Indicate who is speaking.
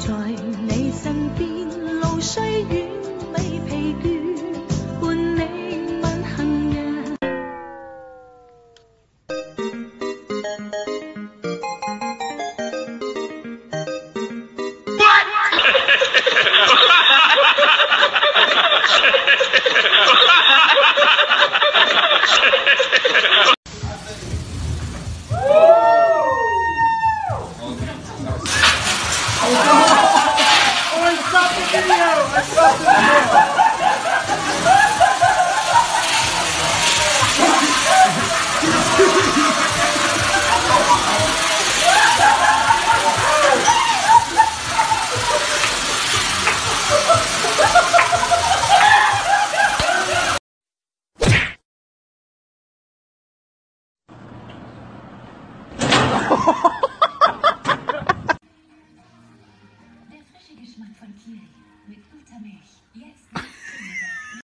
Speaker 1: 在你身邊，路雖遠未疲倦，伴你問行人。
Speaker 2: Der frische Geschmack von Kiri mit Buttermilch. Jetzt